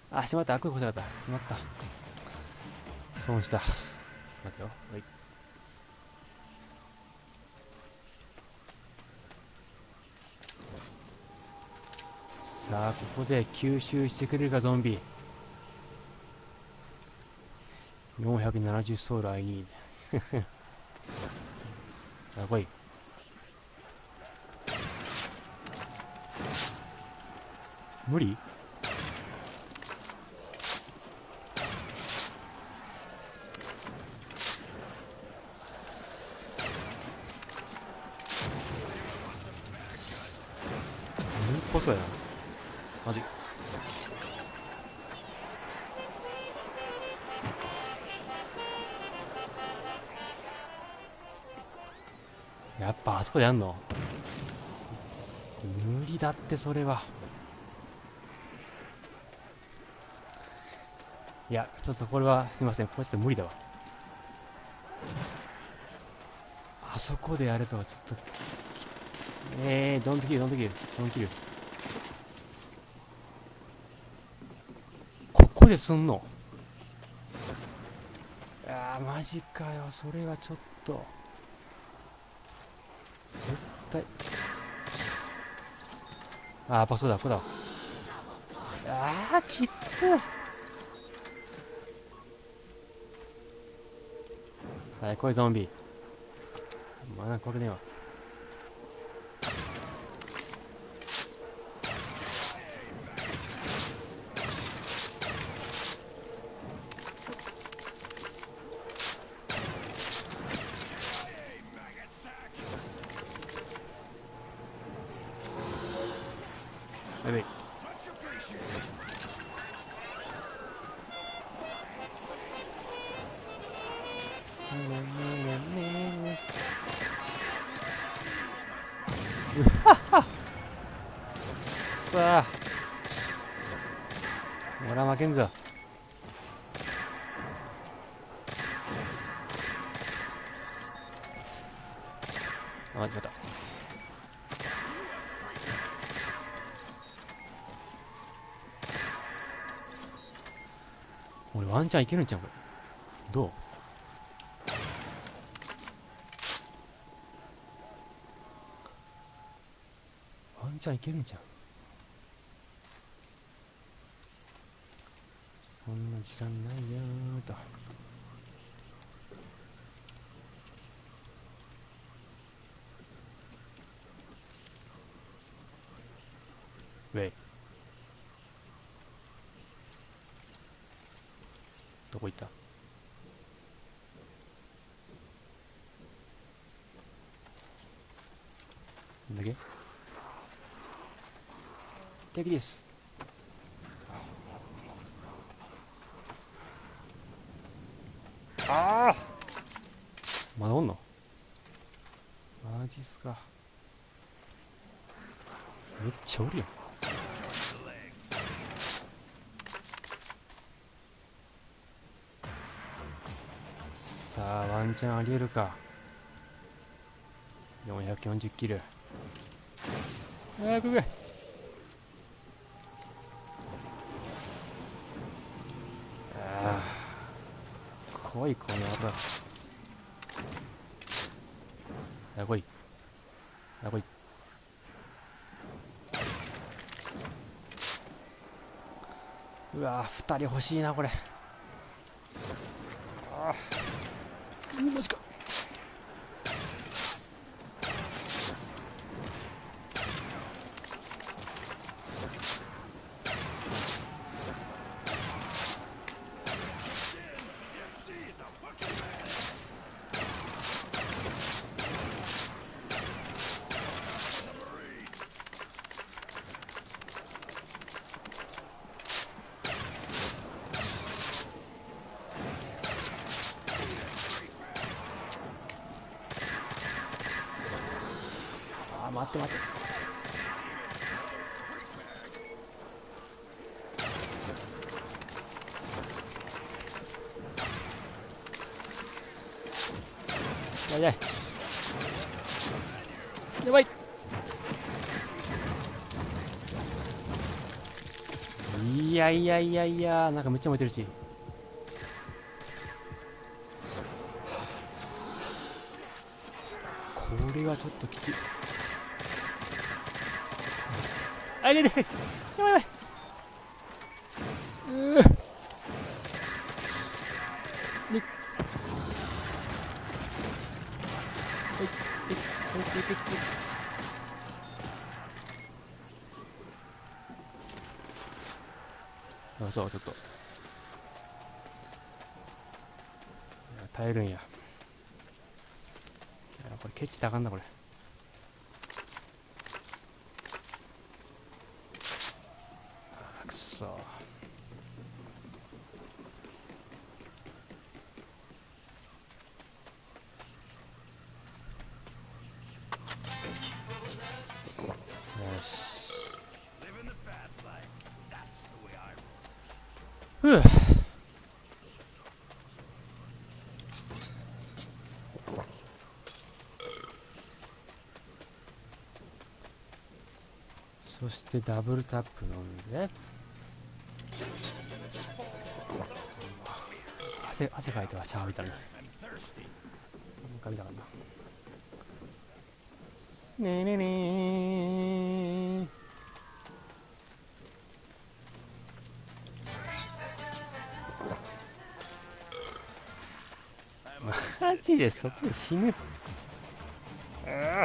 あ、しまった。こういうことだった。しまった。損した。待ってよ。はい。さあ、ここで吸収してくれるか、ゾンビ。470ソウル I need。あ、来い。無理。無理っぽそうやな。マジ。やっぱあそこでやんの無理だって、それは。いや、ちょっとこれはすいません。これちょっと無理だわ。あそこでやるとはちょっと。ドントキル、ドントキル、ドンキル。ここですんの。マジかよ。それはちょっと。絶対。やっぱそうだ、ここだ。きっつ。さあ、来い、ゾンビ。まだ怖くねえわ。やべえ。さあ、俺は負けんぞ。間違った。俺ワンチャンいけるんちゃうこれ。どう。ワンチャンいけるんちゃう。そんな時間ないよーと。ウェイ。どこ行った。なんだっけ。敵です。まだおんの。マジっすか。めっちゃおるやん。さあ、ワンチャンありえるか。440キル。来い来い。来い、この野郎。来い。来い。うわー、2人欲しいなこれ。マジか。待って待って。やばいやばい。 いやいやいやいや、なんかめっちゃ燃えてるし。これはちょっときつい。あ、いやいやいや、やばいやばい。あ、そう、ちょっと。いや耐えるんや。いや、これケチってあかんな、これ。あ、くそ。よし。ふう。そしてダブルタップ飲んで、汗かいてはシャワー浴びたのに。髪だからな。ねえねえねえ。マジでそこで死ぬ。ああ、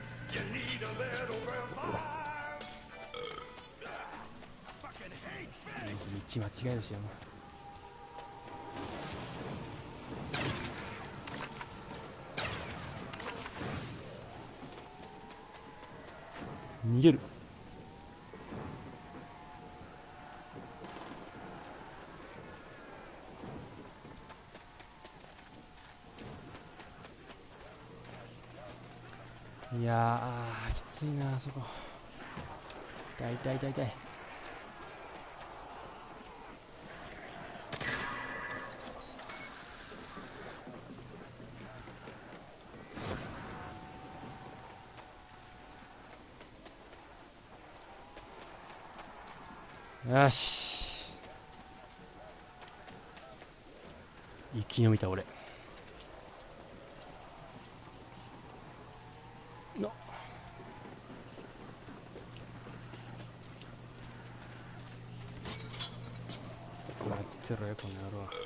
道間違いですよ。逃げる。いやー、きついな、あそこ。痛い痛い痛い痛い。よし、生き延びた俺。の待ってろよ、この野郎。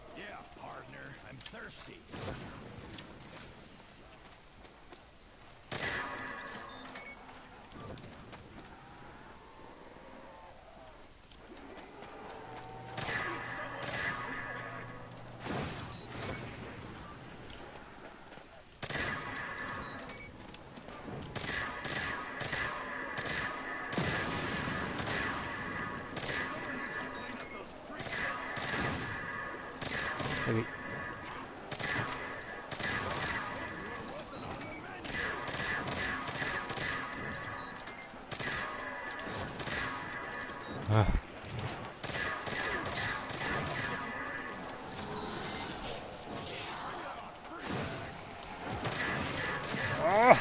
はい。ああ、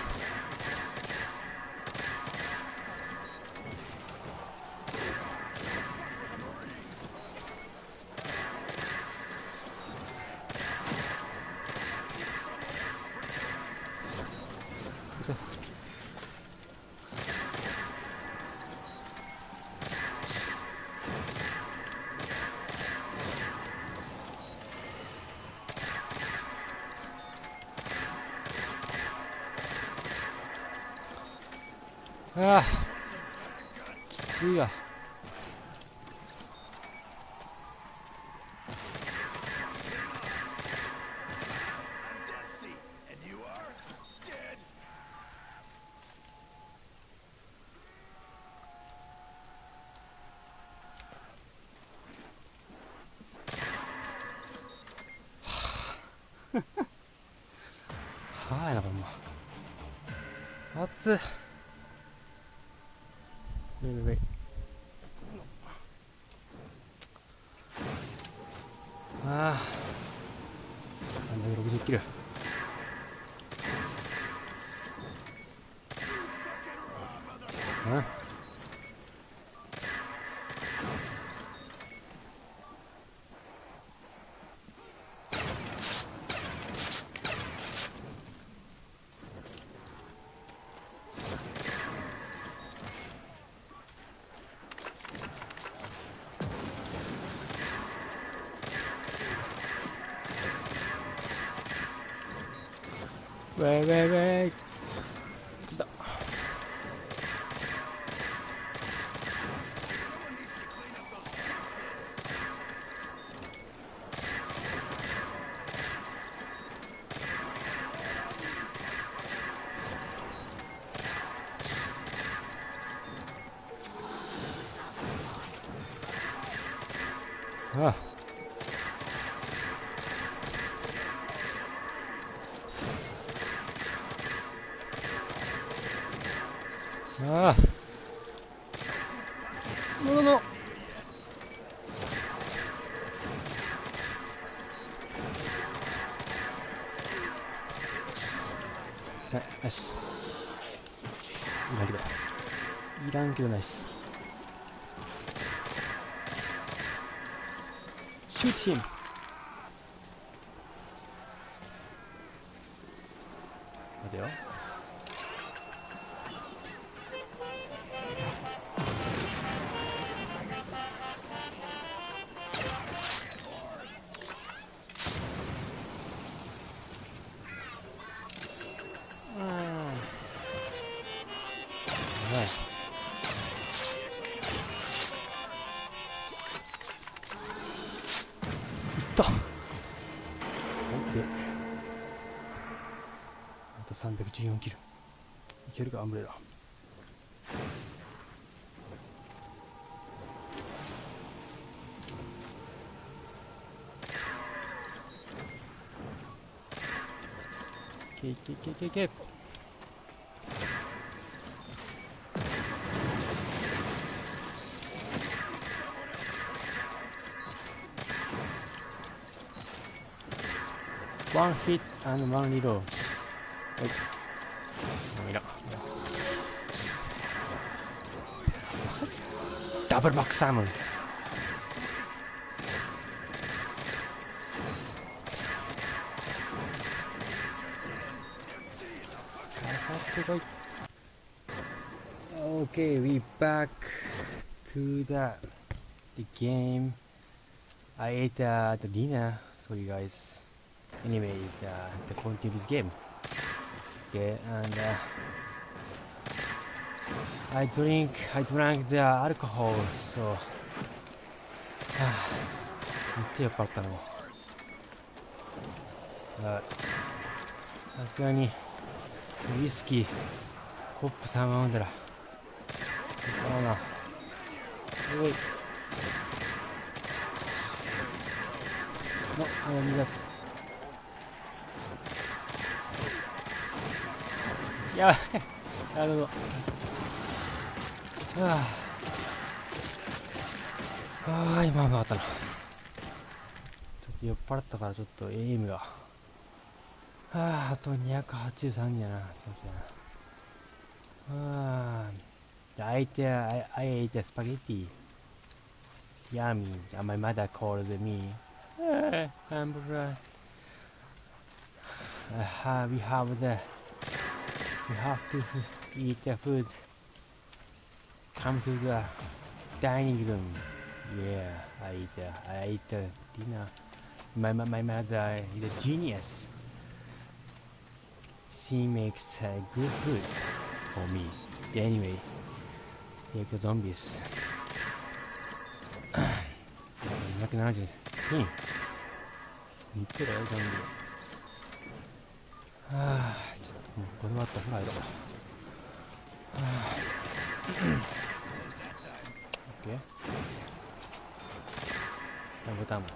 ああ、きついわ。はやな、これもう。熱っ。ウェイウェイ。ああ、360キロ。あウェイウェイウェイ。来た。ああ。ああ。ものの。はい、ナイス。いらんけど。いらんけどナイス。シュートヒム。待てよ。ナイス。いった。最低。あと314キル。いけるか、アンブレラ。いけいけいけいけいけ。ワンヒット&ワンリロー。はい。もういらん。ダブルバックサーモン。Okay, we back to the game. I ate the dinner. Sorry guys. Anyway, the continue this game. Okay, and I drank the alcohol. So, めっちゃ酔っ払ったの。さすがにウイスキーコップ3杯飲んだらそうな。おいのみだ。やばい。あどうぞ。今危なかったな。ちょっと酔っ払ったからちょっとエイムがあと283やな。そうそうやな。I ate a spaghetti. Yummy. And my mother called me. Hamburger. We have to eat the food. Come to the dining room. Yeah, I ate dinner. My mother is a genius. She makes good food for me. Anyway, take the zombies. 270ピン。見てろよ、ゾンビ。ちょっともうこれはあったら入ろう。OK。ボタンも。